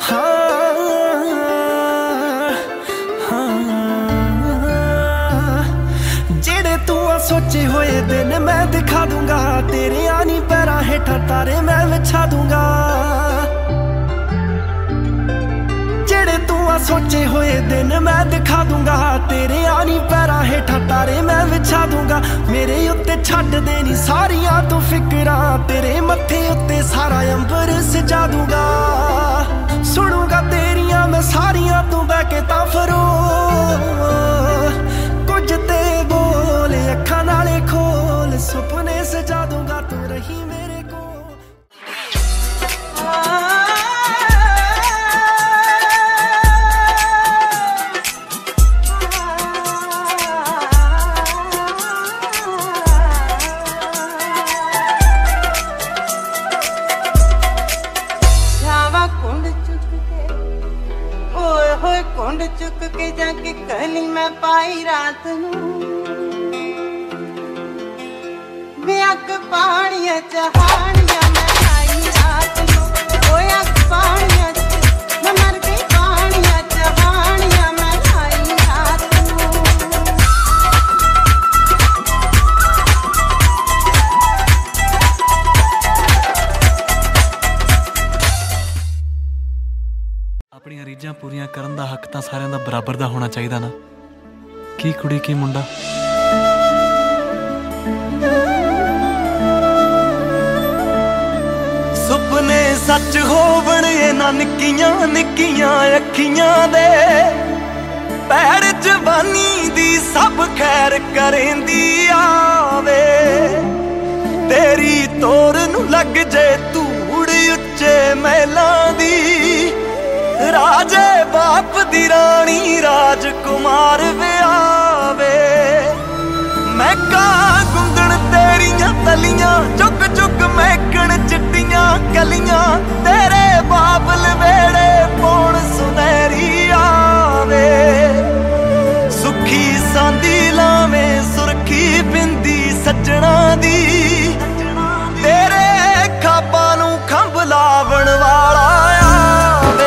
जेड़े तू सोचे हुए दिन मैं दिखा दूंगा, तेरे आनी पैरा हेठा तारे मैं बिछा दूंगा। जेड़े तू सोचे हुए दिन मैं दिखा दूंगा, तेरे आनी पैरा हेठा तारे मैं बिछा दूंगा। मेरे उत्ते छड्ड देनी सारियां तू फिकरां, तेरे मत्थे उत्ते सारा अंबर सजा दूंगा। सुनूंगा तेरियां मैं सारियां तू बह के तां फरो, कुछ ते बोल अखां नाले खोल, सुपने सजा दूंगा तू रही मेरे को। कुंड चुक के जाके कली मैं पाई रात नू, अग पानिया चहानिया मैं आई रात नू। अग पानिया मैं मर गई, पानिया चहानिया मैं आई रात नू। ਆਪਣੀਆਂ ਰੀਝਾਂ ਪੂਰੀਆਂ ਕਰਨ ਦਾ ਹੱਕ ਤਾਂ ਸਾਰਿਆਂ ਦਾ ਬਰਾਬਰ ਦਾ ਹੋਣਾ ਚਾਹੀਦਾ ਨਾ, ਕੀ ਕੁੜੀ ਕੀ ਮੁੰਡਾ। ਸੁਪਨੇ ਸੱਚ ਹੋਵਣ ਇਹਨਾਂ ਨਿੱਕੀਆਂ ਨਿੱਕੀਆਂ ਅੱਖੀਆਂ ਦੇ, ਪੈੜ ਜਵਾਨੀ ਦੀ ਸਭ ਖੈਰ ਕਰੇਂਦੀ ਆਵੇ। ਤੇਰੀ ਤੋਰ ਨੂੰ ਲੱਗ ਜੇ ਧੂੜ ਉੱਚੇ ਮਹਿਲਾਂ ਦੀ, ਰਾਜੇ ਬਾਪ ਦੀ ਰਾਣੀ ਰਾਜਕੁਮਾਰ ਵਿਆਵੇ। ਮੈਂ ਕਾਂ ਗੁੰਦਣ ਤੇਰੀਆਂ ਤਲੀਆਂ, ਚੁੱਕ ਚੁੱਕ ਮਹਿਕਣ ਚਿੱਟੀਆਂ ਕਲੀਆਂ, ਤੇਰੇ ਬਾਬਲ ਵੇੜੇ ਪੌਣ ਸੁਨਹਿਰੀ ਆਵੇ। ਸੁੱਖੀ ਸਾਂਦੀ ਲਾਵੇਂ ਸੁਰਖੀ ਬਿੰਦੀ ਸੱਜਣਾ ਦੀ, ਤੇਰੇ ਖਾਬਾਂ ਨੂੰ ਖੰਭ ਲਾਵਣ ਵਾਲਾ ਆਵੇ।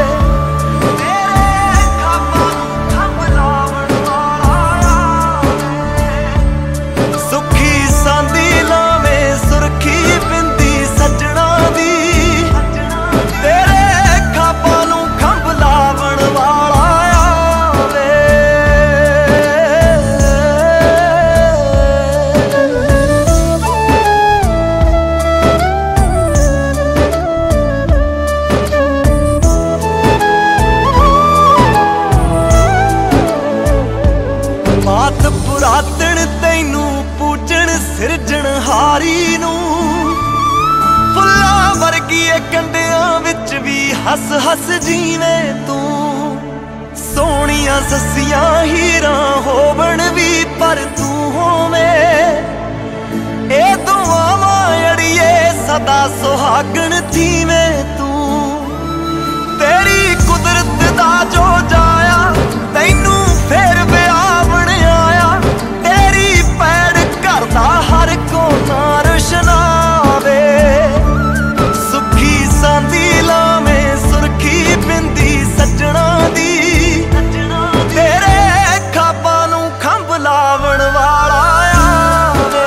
ਪੁਰਾਤਨ ਤੈਨੂੰ ਪੂਜਣ ਸਿਰਜਣਹਾਰੀ ਨੂੰ, ਫੁੱਲਾਂ ਵਰਗੀਏ ਕੰਡਿਆਂ ਵਿੱਚ ਵੀ ਹੱਸ ਹੱਸ ਜੀਵੇਂ ਤੂੰ। ਸੋਹਣੀਆਂ ਸੱਸੀਆਂ ਹੀਰਾਂ ਹੋਵਣ ਵੀ ਪਰ ਤੂੰ ਹੋਵੇਂ, ਇਹ ਦੁਆਵਾਂ ਅੜੀਏ ਸਦਾ ਸੁਹਾਗਣ ਜੀਵੇਂ ਤੂੰ। ਤੇਰੀ ਕੁਦਰਤ ਦਾ ਜੋ ਜਾਇਆ ਤੈਨੂੰ ਫੇਰ ਵਿਆਹ ਬਣਾਇਆ, ਤੇਰੀ ਪੈੜ ਘਰ ਦਾ ਹਰ ਕੋਨਾ ਰੁਸ਼ਨਾਵੇ। ਸੁੱਖੀ ਸਾਂਦੀ ਲਾਵੇਂ ਸੁਰਖੀ ਬਿੰਦੀ ਸੱਜਣਾ ਦੀ, ਤੇਰੇ ਖਾਬਾਂ ਨੂੰ ਖੰਭ ਲਾਵਣ ਵਾਲਾ ਆਵੇ।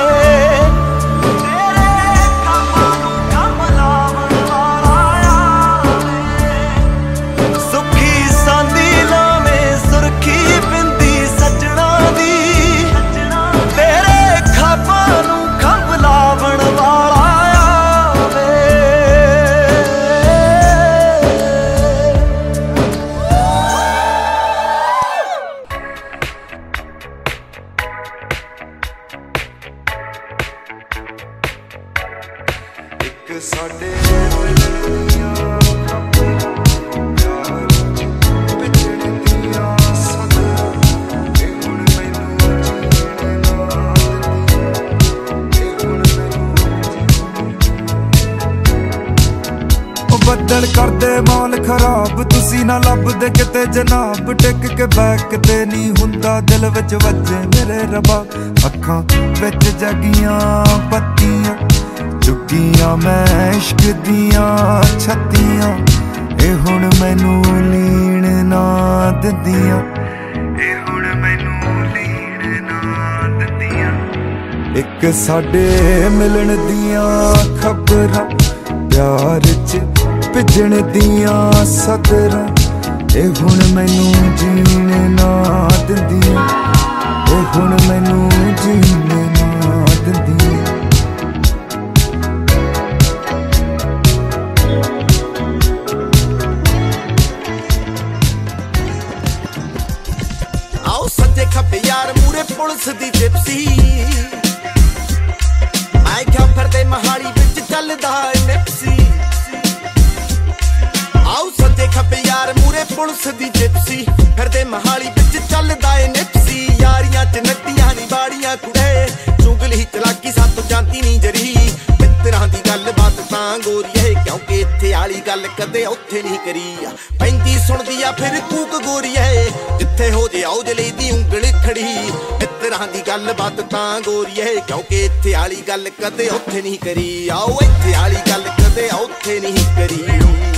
ਤੇਰੇ ਖਾਬਾਂ ਨੂੰ ਖੰਭ ਲਾਵਣ ਵਾਲਾ ਆਵੇ। ਸੁੱਖੀ ਸਾਂਦੀ ਲਾਵੇਂ ਸੁਰਖੀ ਬਿੰਦੀ ਸੱਜਣਾ ਦੀ, ਤੇਰੇ ਖਾਬਾਂ ਨੂੰ ਖੰਭ ਲਾਵਣ ਵਾਲਾ ਆਵੇ। ਇੱਕ ਸਾਡੇ ਬੱਦਲ ਕਰਦੇ ਮੌਲ ਖਰਾਬ, ਤੁਸੀਂ ਨਾ ਲੱਭਦੇ ਕਿਤੇ ਜਨਾਬ। ਟਿਕ ਕੇ ਬੈਕ ਤੇ ਨਹੀਂ ਹੁੰਦਾ, ਦਿਲ ਵਿੱਚ ਵੱਜੇ ਮੇਰੇ ਰੱਬਾ। ਅੱਖਾਂ ਵਿੱਚ ਜਗੀਆਂ ਬੱਤੀਆਂ, ਚੁੱਕੀਆਂ ਮੈਂ ਇਸ਼ਕ ਦੀਆਂ ਛੱਤੀਆਂ। ਇਹ ਹੁਣ ਮੈਨੂੰ ਲੀਣ ਨਾ ਦਿੰਦੀਆਂ, ਇਹ ਹੁਣ ਮੈਨੂੰ ਲੀਣ ਨਾ ਦਿੰਦੀਆਂ। ਇੱਕ ਸਾਡੇ ਮਿਲਣ ਦੀਆਂ ਖਬਰਾਂ, प्यार च भिजण दियां सदरां, ए हुण मैनू जीने ना दिंदियां, ए हुण मैनू जीने ना दिंदियां। आओ सज्जे खब्बे यार मूरे पुलिस दी जिप्सी, मैं क्या फिरदे महाली विच चलदा निपसी। आओ सज्जे खब्बे यार मूरे पुलिस दी जिप्सी, फिरदे महाली विच चलदा निपसी। यारियां च नट्टियां नी बाड़ियां कुड़े, चुगली चलाकी सातों जानती नी जरी। मित्तरां दी गल बात तां गोरीए, क्योंकि इत्थे आली गल कदे उत्थे नहीं करी। पैंदी सुणदी आ फिर कूक गोरीए, जिथे हो जे आओ जले दी उंगल खड़ी। मित्तरां दी गल बात तां गोरीए, क्योंकि इत्थे आली गल कदे उत्थे नहीं करी। आओ इत्थे आली गल कदे उत्थे नहीं करी।